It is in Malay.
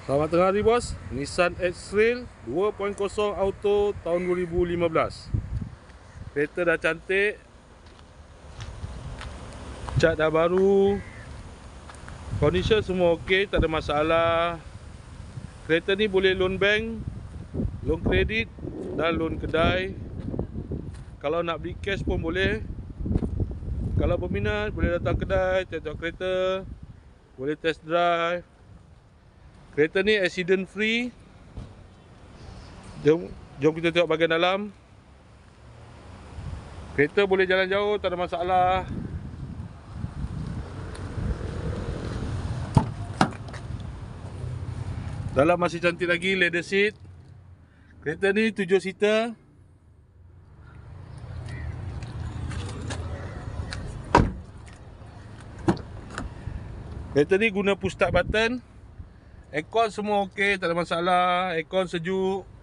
Selamat tengah hari bos. Nissan X-Trail 2.0 auto tahun 2015. Kereta dah cantik, cat dah baru, condition semua ok, tak ada masalah. Kereta ni boleh loan bank, loan kredit dan loan kedai. Kalau nak beli cash pun boleh. Kalau berminat boleh datang kedai, tengok kereta, boleh test drive. Kereta ni accident free. Jom kita tengok bahagian dalam. Kereta boleh jalan jauh, tak ada masalah. Dalam masih cantik lagi, leather seat. Kereta ni 7 seater. Kereta ni guna push start button. Aircon semua ok, tak ada masalah. Aircon sejuk.